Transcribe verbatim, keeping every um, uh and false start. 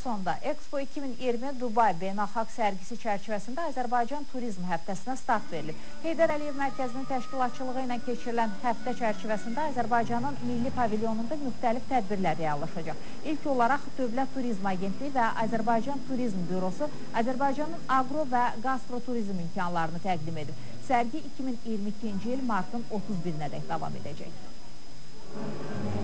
sonda Expo iki min iyirmi Dubay Beynəlxalq sərgisi çərçivəsində Azərbaycan Turizm həftəsinə start verilib. Heydər Əliyev Mərkəzinin təşkilatçılığı ilə keçirilən həftə çərçivəsində Azərbaycanın milli pavilyonunda müxtəlif tədbirlər reallaşacaq. İlk olaraq Dövlət Turizm Agentliyi və Azərbaycan Turizm Bürosu Azərbaycanın aqro və qastroturizm imkanlarını təqdim edib. Sərgi iki min iyirmi ikinci il martın otuz birinədək davam edəcək.